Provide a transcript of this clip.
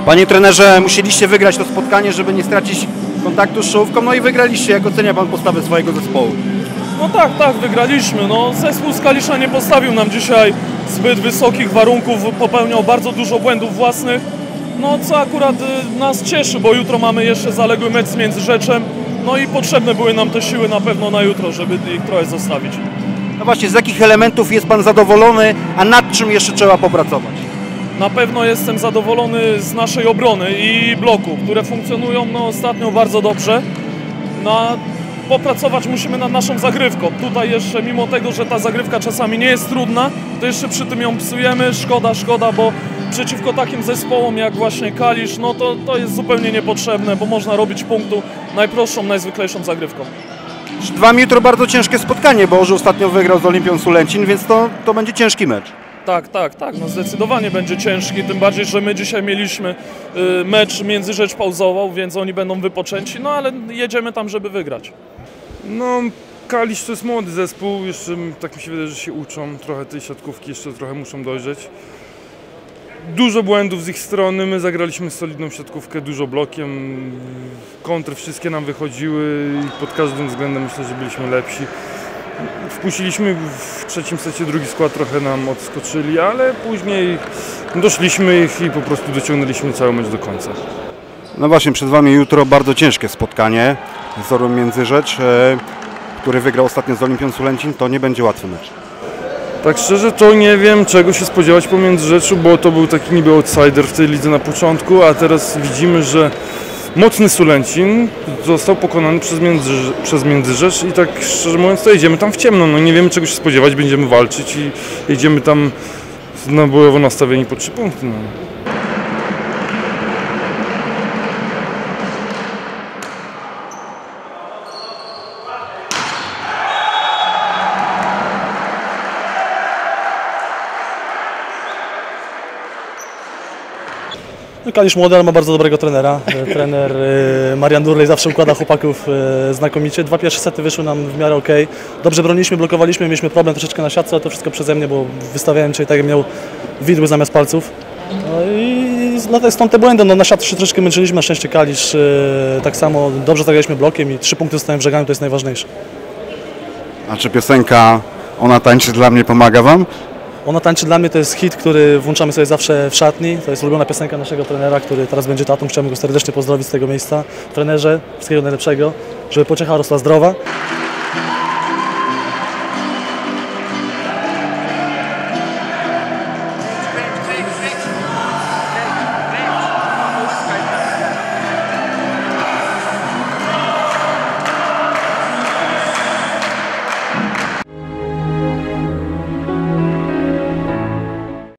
Panie trenerze, musieliście wygrać to spotkanie, żeby nie stracić kontaktu z czołówką, no i wygraliście. Jak ocenia pan postawę swojego zespołu? No tak, wygraliśmy. No, zespół z Kalisza nie postawił nam dzisiaj zbyt wysokich warunków, popełniał bardzo dużo błędów własnych, no co akurat nas cieszy, bo jutro mamy jeszcze zaległy mecz z Międzyrzeczem, no i potrzebne były nam te siły na pewno na jutro, żeby ich trochę zostawić. No właśnie, z jakich elementów jest pan zadowolony, a nad czym jeszcze trzeba popracować? Na pewno jestem zadowolony z naszej obrony i bloku, które funkcjonują ostatnio bardzo dobrze. Popracować musimy nad naszą zagrywką. Tutaj jeszcze, mimo tego, że ta zagrywka czasami nie jest trudna, to jeszcze przy tym ją psujemy. Szkoda, bo przeciwko takim zespołom jak właśnie Kalisz, no to jest zupełnie niepotrzebne, bo można robić punktu najprostszą, najzwyklejszą zagrywką. Przed wami jutro bardzo ciężkie spotkanie, bo Orzów ostatnio wygrał z Olimpią Sulęcin, więc to będzie ciężki mecz. Tak, no zdecydowanie będzie ciężki, tym bardziej, że my dzisiaj mieliśmy mecz, Międzyrzecz pauzował, więc oni będą wypoczęci, no ale jedziemy tam, żeby wygrać. No, Kalisz to jest młody zespół, jeszcze tak mi się wydaje, że się uczą, trochę tej siatkówki jeszcze trochę muszą dojrzeć. Dużo błędów z ich strony, my zagraliśmy solidną siatkówkę, dużo blokiem, kontry wszystkie nam wychodziły i pod każdym względem myślę, że byliśmy lepsi. Wpuściliśmy w trzecim secie drugi skład, trochę nam odskoczyli, ale później doszliśmy ich i po prostu dociągnęliśmy cały mecz do końca. No właśnie, przed wami jutro bardzo ciężkie spotkanie z Orłem Międzyrzecz, który wygrał ostatnio z Olimpią Sulęcin. To nie będzie łatwy mecz. Tak szczerze to nie wiem, czego się spodziewać po Międzyrzeczu, bo to był taki niby outsider w tej lidze na początku, a teraz widzimy, że mocny Sulęcin został pokonany przez Międzyrzecz i tak szczerze mówiąc to jedziemy tam w ciemno, no nie wiemy czego się spodziewać, będziemy walczyć i jedziemy tam na bojowo nastawieni po 3 punkty. No. Kalisz młody, ale ma bardzo dobrego trenera. Trener Marian Durlej zawsze układa chłopaków znakomicie. 2 pierwsze sety wyszły nam w miarę ok. Dobrze broniliśmy, blokowaliśmy, mieliśmy problem troszeczkę na siatce, ale to wszystko przeze mnie, bo wystawiałem dzisiaj tak, jak miał widły zamiast palców. No i stąd te błędy. No, na siatce się troszeczkę męczyliśmy, na szczęście Kalisz tak samo dobrze zagraliśmy blokiem i 3 punkty zostałem w żeganiu, to jest najważniejsze. A czy piosenka Ona tańczy dla mnie pomaga wam? Ona tańczy dla mnie to jest hit, który włączamy sobie zawsze w szatni. To jest ulubiona piosenka naszego trenera, który teraz będzie tatą. Chciałbym go serdecznie pozdrowić z tego miejsca. Trenerze, wszystkiego najlepszego, żeby pociecha rosła zdrowa.